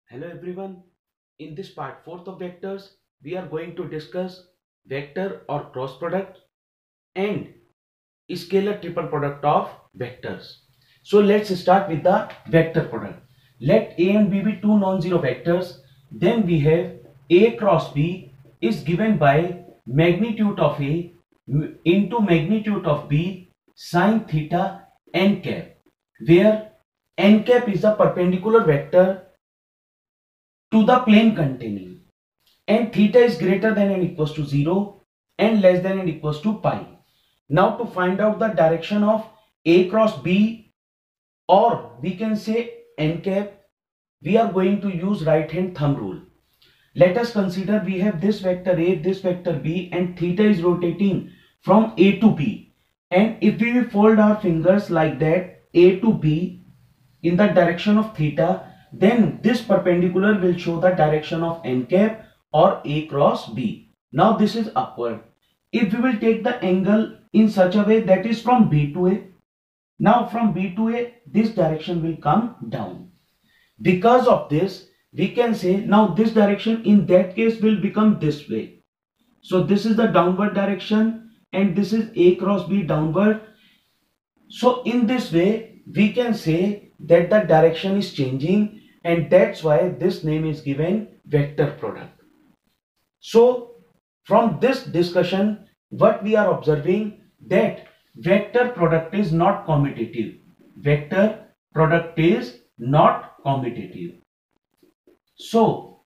Hello everyone. In this part 4th of vectors, we are going to discuss vector or cross product and scalar triple product of vectors. So let's start with the vector product. Let A and B be two non-zero vectors. Then we have A cross B is given by magnitude of A into magnitude of B sine theta n cap, where n cap is the perpendicular vector to the plane containing, and theta is greater than and equals to 0 and less than and equals to pi. Now to find out the direction of A cross B, or we can say n cap, we are going to use right hand thumb rule. Let us consider we have this vector A, this vector B, and theta is rotating from A to B. And if we fold our fingers like that, A to B in the direction of theta, then this perpendicular will show the direction of n cap or A cross B. Now this is upward. If we will take the angle in such a way that is from B to A, now from B to A, this direction will come down. Because of this, we can say now this direction in that case will become this way. So this is the downward direction and this is A cross B downward. So in this way, we can say that the direction is changing, and that's why this name is given vector product. So from this discussion, what we are observing, that vector product is not commutative. Vector product is not commutative. So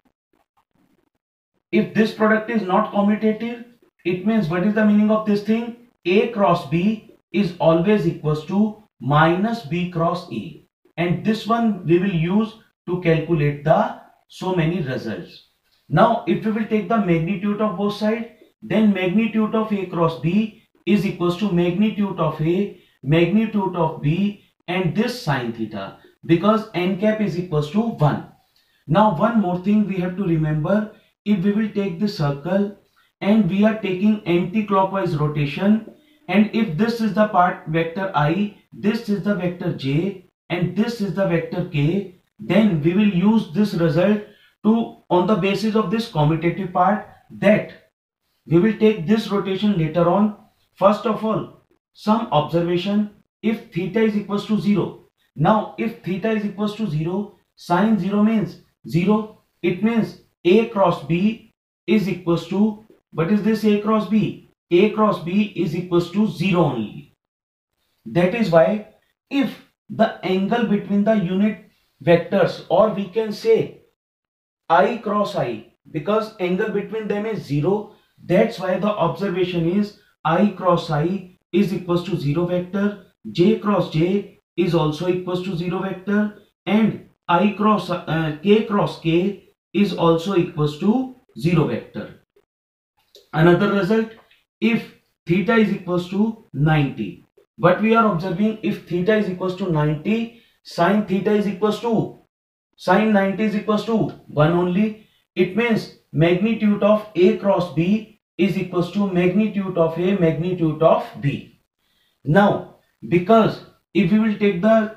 if this product is not commutative, it means what is the meaning of this thing? A cross B is always equals to minus B cross A, and this one we will use to calculate the so many results. Now if we will take the magnitude of both sides, then magnitude of A cross B is equals to magnitude of A, magnitude of B, and this sine theta, because n cap is equals to 1. Now one more thing we have to remember, if we will take this circle and we are taking anti-clockwise rotation, and if this is the part vector I, this is the vector j, and this is the vector k, then we will use this result to, on the basis of this commutative part, that we will take this rotation later on. First of all, some observation, if theta is equals to 0. Now if theta is equals to 0, sine 0 means 0. It means A cross B is equals to, what is this A cross B? A cross B is equals to 0 only. That is why if the angle between the unit vectors, or we can say I cross I, because angle between them is 0, that's why the observation is I cross I is equals to 0 vector, J cross J is also equals to 0 vector, and I cross K cross K is also equals to 0 vector. Another result, if theta is equals to 90, what we are observing, if theta is equals to 90, sine theta is equals to, sine 90 is equals to 1 only. It means magnitude of A cross B is equals to magnitude of A, magnitude of B. Now because if we will take the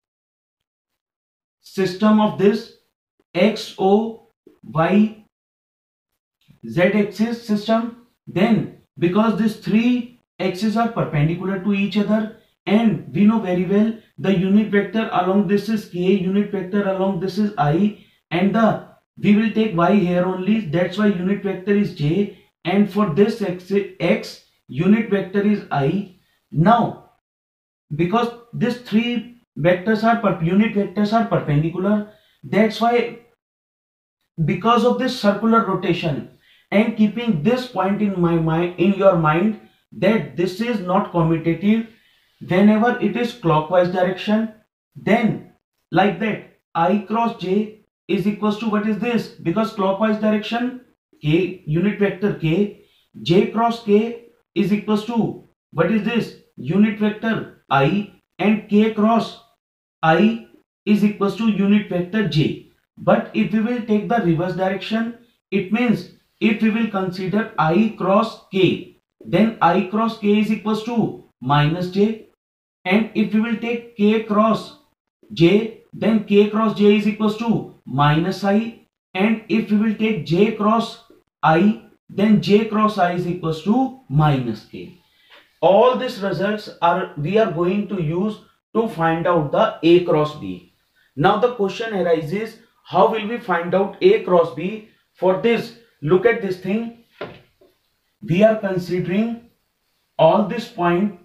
system of this x, o, y, z axis system, then because these three axes are perpendicular to each other, and we know very well the unit vector along this is k, unit vector along this is I, and the we will take y here only, that's why unit vector is j, and for this x unit vector is I. Now because these three vectors are unit vectors are perpendicular, that's why because of this circular rotation, and keeping this point in my mind, in your mind, that this is not commutative, whenever it is clockwise direction, then like that I cross j is equals to, what is this, because clockwise direction k, unit vector k, j cross k is equals to, what is this, unit vector I, and k cross I is equals to unit vector j. But if we will take the reverse direction, it means if we will consider I cross k, then I cross k is equals to minus j, and if we will take k cross j, then k cross j is equals to minus I, and if we will take j cross I, then j cross I is equals to minus k. All these results we are going to use to find out the A cross B. Now the question arises, how will we find out A cross B? For this, look at this thing. We are considering all this point,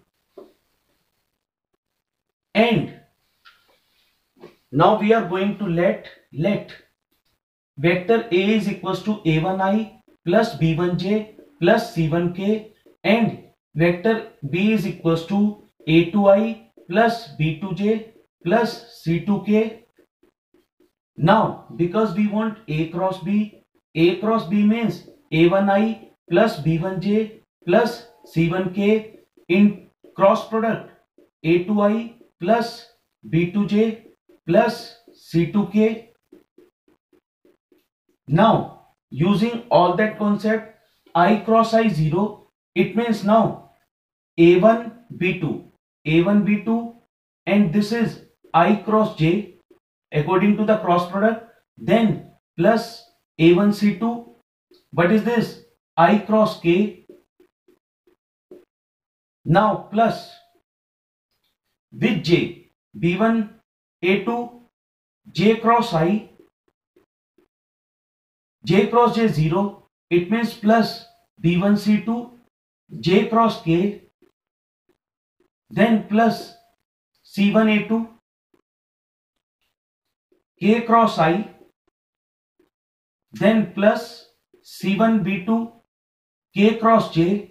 and now we are going to let vector A is equals to A1I plus B1J plus C1K, and vector B is equals to A2I plus B2J plus C2K. Now, because we want A cross B means A1I plus B1J plus C1K in cross product A2I plus B2J plus C2K. Now, using all that concept, I cross I 0, it means now A1 B2, and this is I cross J according to the cross product, then plus A1 C2. What is this? I cross K. Now plus with J, B1 A2, J cross I, J cross J 0, it means plus B1 C2, J cross K, then plus C1 A2, K cross I, then plus C1 B2, K cross J,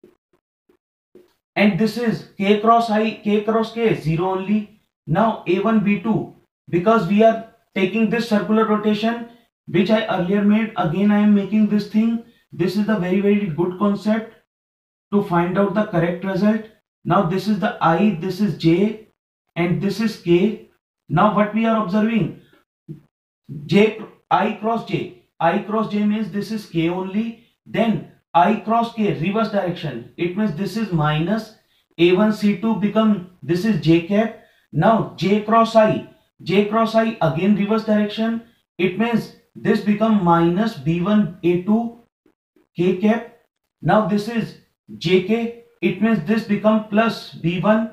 and this is K cross I, K cross K, 0 only. Now A1 B2, because we are taking this circular rotation which I earlier made, again I am making this thing. This is the very good concept to find out the correct result. Now this is the I, this is J, and this is K. Now what we are observing, I cross J means this is K only, then I cross K reverse direction, it means this is minus A1 C2 become this is J cap. Now J cross I again reverse direction, it means this become minus B1 A2 K cap. Now this is JK, it means this become plus B1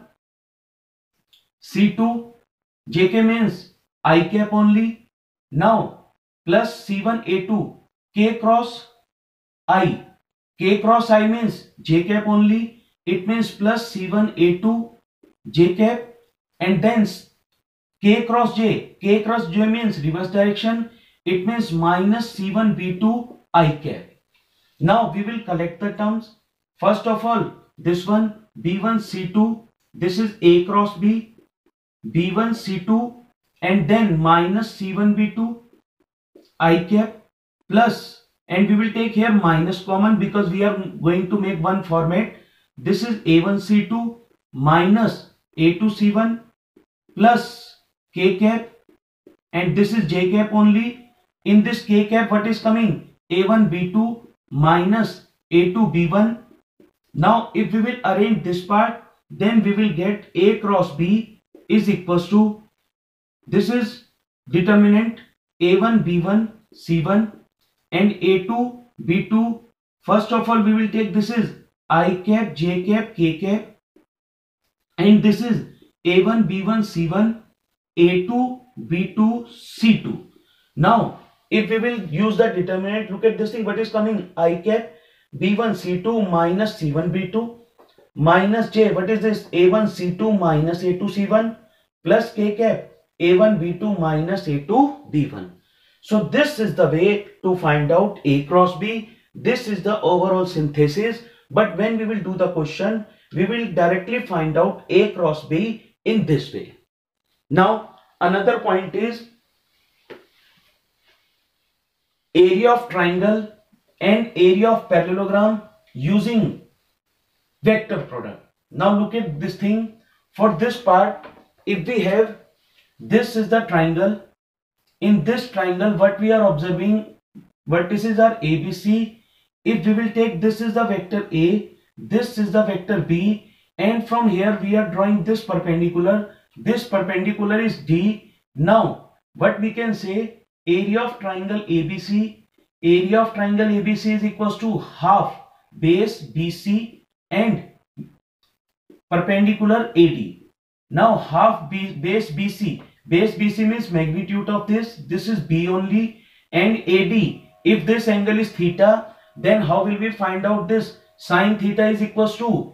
C2, JK means I cap only. Now plus C1 A2 K cross I means J cap only, it means plus C1 A2 J cap, and then K cross J means reverse direction, it means minus C1 B2 I cap. Now we will collect the terms. First of all, this one B1 C2, this is A cross B, B1 C2, and then minus C1 B2 I cap plus, and we will take here minus common because we are going to make one format. This is A1 C2 minus A2 C1 plus K cap, and this is J cap only. In this K cap, what is coming? A1 B2 minus A2 B1. Now if we will arrange this part, then we will get A cross B is equals to, this is determinant A1 B1 C1 and A2 B2. First of all we will take, this is I cap J cap K cap, and this is A1 B1 C1 A2 B2 C2. Now if we will use the determinant, look at this thing, what is coming? I cap B1 C2 minus C1 B2 minus J, what is this? A1 C2 minus A2 C1 plus K cap A1 B2 minus A2 B1. So this is the way to find out A cross B. This is the overall synthesis, but when we will do the question, we will directly find out A cross B in this way. Now another point is area of triangle and area of parallelogram using vector product. Now look at this thing. For this part, if we have, this is the triangle. In this triangle, what we are observing, vertices are ABC. If we will take, this is the vector A, this is the vector B, and from here we are drawing this perpendicular. This perpendicular is D. Now what we can say, area of triangle ABC. Area of triangle ABC is equals to half base BC and perpendicular AD. Now half base BC. Base BC means magnitude of this. This is B only, and AD. If this angle is theta, then how will we find out this? Sin theta is equals to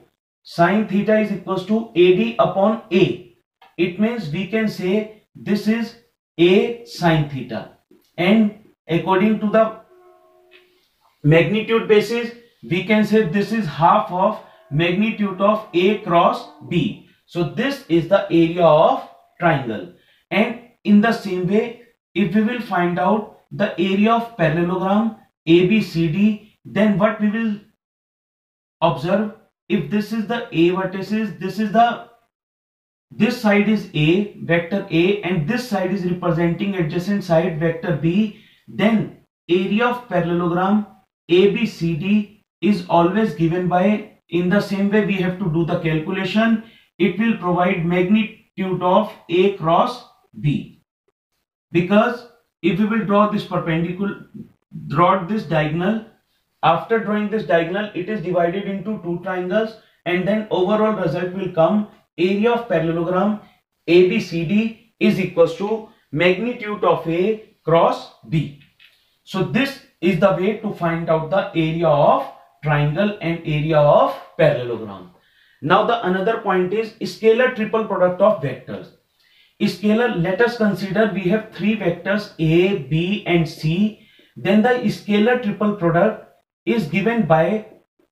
AD upon A. It means we can say this is A sin theta, and according to the magnitude basis, we can say this is half of magnitude of A cross B. So this is the area of triangle. And in the same way, if we will find out the area of parallelogram ABCD, then what we will observe, if this is the A vertices, this side is A, vector A, and this side is representing adjacent side, vector B, then area of parallelogram ABCD is always given by, in the same way we have to do the calculation, it will provide magnitude of A cross B. Because if we will draw this diagonal, after drawing this diagonal, it is divided into two triangles, and then overall result will come area of parallelogram ABCD is equals to magnitude of A cross B. So this is the way to find out the area of triangle and area of parallelogram. Now the another point is scalar triple product of vectors. Scalar, let us consider we have three vectors A, B and C. Then the scalar triple product is given by,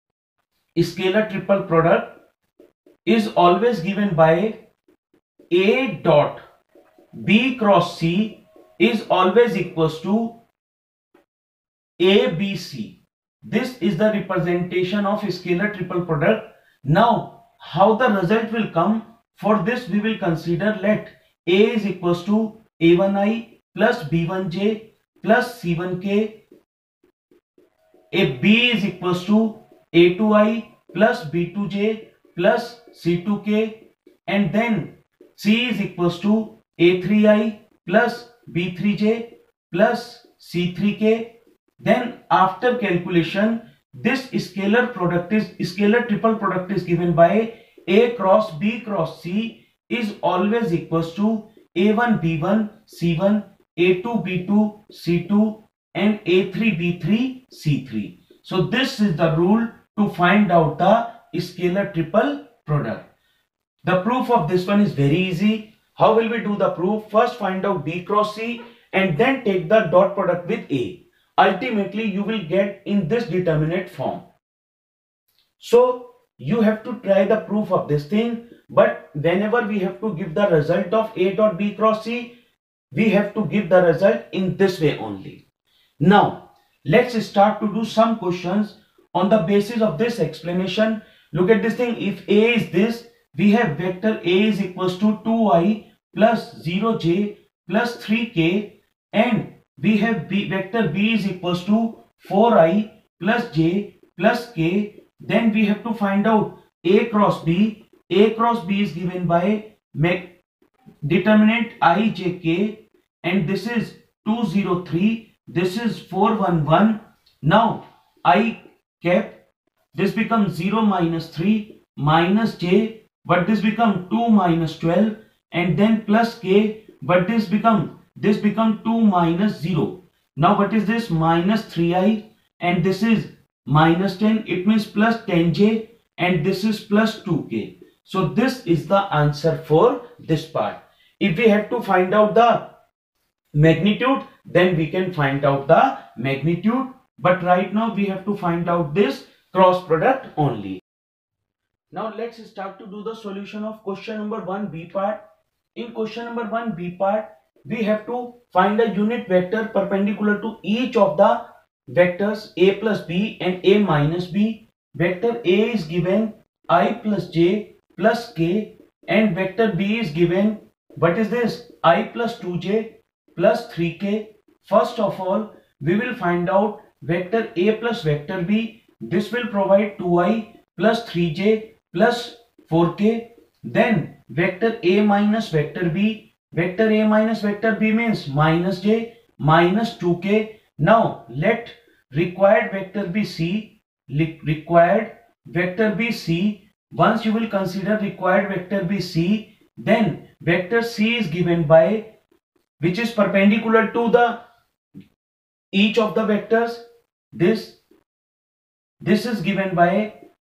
is always given by A dot B cross C is always equals to ABC. This is the representation of scalar triple product. Now how the result will come, for this we will consider, let A is equals to A1I plus B1J plus C1K, B is equals to A2I plus B2J plus C2K, and then C is equals to A3I plus B3J plus C3K. Then after calculation, this scalar triple product is given by A cross B cross C is always equals to A1 B1 C1, A2 B2 C2 and A3 B3 C3. So this is the rule to find out the scalar triple product. The proof of this one is very easy. How will we do the proof? First find out B cross C and then take the dot product with A. Ultimately you will get in this determinate form. So you have to try the proof of this thing, but whenever we have to give the result of A dot B cross C, we have to give the result in this way only. Now let's start to do some questions on the basis of this explanation. Look at this thing. If A is this, we have vector A is equals to 2I plus 0j plus 3k, and we have vector B is equals to 4I plus j plus k. Then we have to find out A cross B. A cross B is given by determinant I j k, and this is 203, this is 411. Now I cap, this becomes 0 minus 3 minus j, but this become 2 minus 12, and then plus k, but this become 2 minus 0. Now what is this? Minus 3i, and this is minus 10, it means plus 10j, and this is plus 2k. So this is the answer for this part. If we have to find out the magnitude, then we can find out the magnitude, but right now we have to find out this cross product only. Now let's start to do the solution of question number 1b part. In question number 1b part, we have to find a unit vector perpendicular to each of the vectors A plus B and A minus B. Vector A is given I plus j plus k, and vector B is given, what is this? I plus 2j plus 3k. First of all, we will find out vector A plus vector B. This will provide 2i plus 3j plus 4k. Then vector A minus vector B. Vector A minus vector B means minus j minus 2k. Now let required vector be C. Required vector be C. Once you will consider required vector be C, then vector C is given by, which is perpendicular to the each of the vectors. This is given by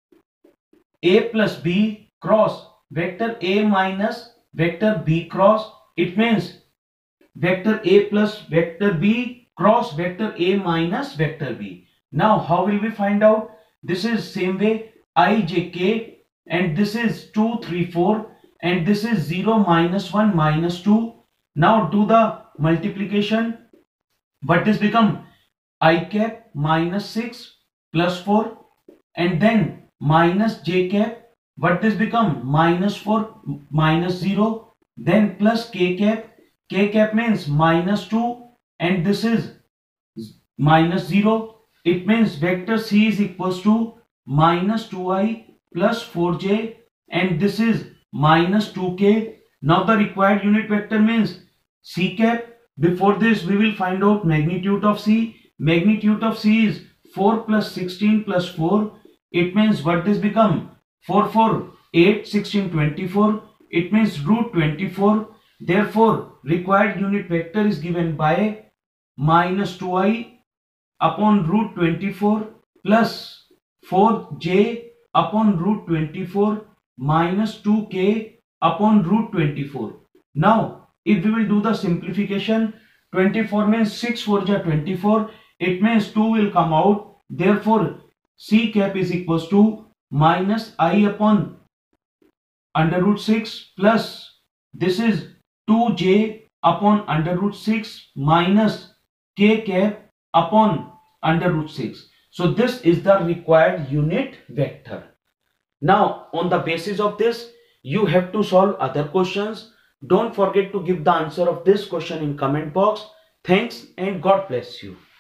A plus B cross vector A minus vector B cross. It means vector A plus vector B cross vector A minus vector B. Now how will we find out? This is same way, I, j, k, and this is 2, 3, 4, and this is 0, minus 1, minus 2. Now do the multiplication. But this become I cap minus 6 plus 4, and then minus j cap. But this become minus 4 minus 0, then plus k cap. K cap means minus 2, and this is minus 0. It means vector C is equals to minus 2i plus 4j, and this is minus 2k. Now the required unit vector means C cap. Before this we will find out magnitude of C. Magnitude of C is 4 plus 16 plus 4. It means what this become? 4, 4, 8, 16, 24. It means root 24. Therefore, required unit vector is given by minus 2i upon root 24 plus 4j upon root 24 minus 2k upon root 24. Now, if we will do the simplification, 24 means 6 4 ja 24. It means 2 will come out. Therefore, C cap is equals to minus I upon under root 6 plus this is 2j upon under root 6 minus k cap upon under root 6. So this is the required unit vector. Now on the basis of this, you have to solve other questions. Don't forget to give the answer of this question in comment box. Thanks and God bless you.